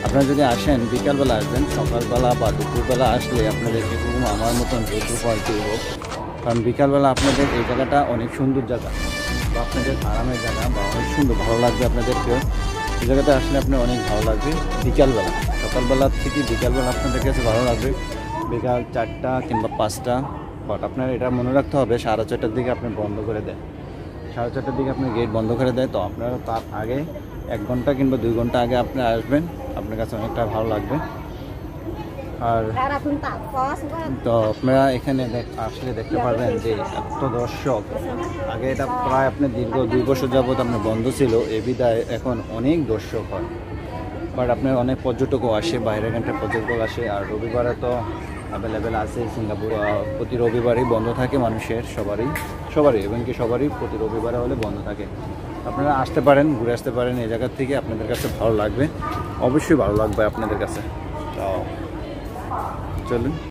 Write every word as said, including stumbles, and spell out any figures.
আপনারা যদি আসেন বিকালবেলা আসবেন, সকালবেলা বা দুপুরবেলা আসলে আপনাদের এরকম আমার মতন রোদ্র পাল্টে হোক, কারণ বিকালবেলা আপনাদের এই জায়গাটা অনেক সুন্দর জায়গা বা আপনাদের আরামের জায়গা বা অনেক সুন্দর ভালো লাগবে আপনাদেরকে। এই জায়গাতে আসলে আপনার অনেক ভালো লাগবে বিকালবেলা। সকালবেলা থেকে বিকালবেলা আপনাদের কাছে ভালো লাগবে, বিকাল চারটা কিংবা পাঁচটা। বাট আপনার এটা মনে রাখতে হবে সাড়ে চারটার দিকে আপনি বন্ধ করে দেয়, সাড়ে চারটার দিকে আপনার গেট বন্ধ করে দেয়। তো আপনারা তার আগে এক ঘন্টা কিংবা দুই ঘন্টা আগে আপনি আসবেন, আপনার কাছে অনেকটা ভালো লাগবে। আর তো আপনারা এখানে আসলে দেখতে পারবেন যে এত দর্শক, আগে এটা প্রায় আপনার দীর্ঘ দুই বছর যাবৎ আপনার বন্ধ ছিল, এ বিদায় এখন অনেক দর্শক হয়। বাট আপনার অনেক পর্যটকও আসে, বাইরের ঘন্টার পর্যটক আসে। আর রবিবারে তো অ্যাভেলেবেল আছে সিঙ্গাপুর, প্রতি রবিবারই বন্ধ থাকে মানুষের, সবারই সবারই এবং কি সবারই প্রতি রবিবারে হলে বন্ধ থাকে। আপনারা আসতে পারেন, ঘুরে আসতে পারেন এই জায়গার থেকে, আপনাদের কাছে ভালো লাগবে, অবশ্যই ভালো লাগবে আপনাদের কাছে। তো চলুন।